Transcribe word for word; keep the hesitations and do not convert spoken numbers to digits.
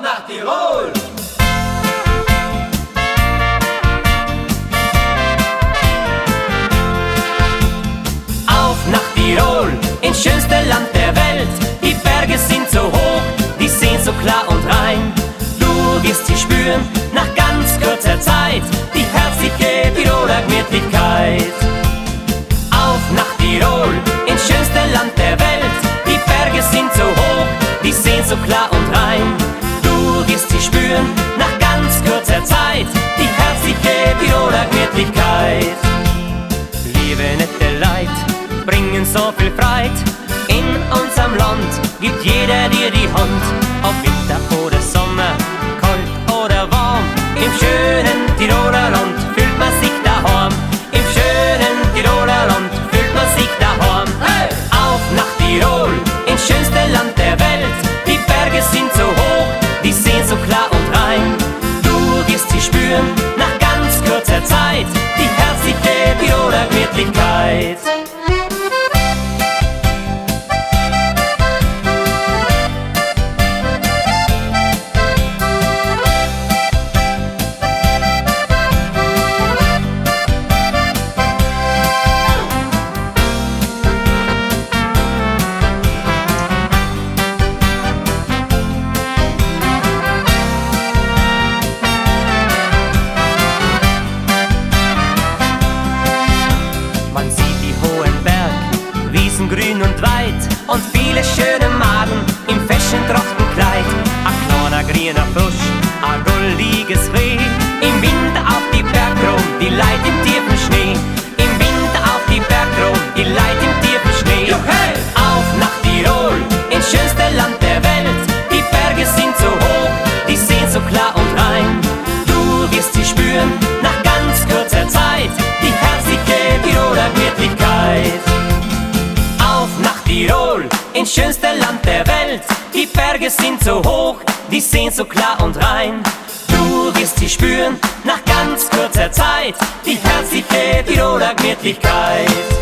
nach Tirol! Auf nach Tirol, ins schönste Land der Welt. Die Berge sind so hoch, die sehen so klar und rein. Du wirst sie spüren, nach ganz kurzer Zeit, die herzliche Tiroler Gemütlichkeit. Auf nach Tirol, ins schönste Land der Welt. Die Berge sind so hoch, die sehen so klar und rein. Du wirst sie spüren, nach ganz kurzer Zeit, die herzliche Tiroler Gemütlichkeit. Liebe nette Leid, bringen so viel Freit. In unserem Land gibt jeder dir die Hand. Ob Winter oder Sommer, kalt oder warm, im schönen Tiroler Land fühlt man sich daheim. Im schönen Tiroler Land fühlt man sich daheim. Hey! Auf nach Tirol, ins schönste Land der Welt. Die Berge sind so hoch, die sehen so klar und rein. Du wirst sie spüren, nach ganz kurzer Zeit, die herzliche Tiroler Gemütlichkeit. Grün und weit und viele schöne Maden im Fashion-Trachtenkleid. Ein kleiner grüner Fluss, ein goldiges Reh, im Wind auf die Bergkron, die Leid im tiefen Schnee. Im Wind auf die Bergkron, die Leid im tiefen Schnee. Hey! Auf nach Tirol, ins schönste Land der Welt. Die Berge sind so hoch, die sehen so klar und rein. Du wirst sie spüren, nach ganz kurzer Zeit, die herzliche Tiroler Gemütlichkeit. Auf nach Tirol, ins schönste Land der Welt. Die Berge sind so hoch, die sehen so klar und rein. Du wirst sie spüren, nach ganz kurzer Zeit, die herzliche Tiroler Gemütlichkeit.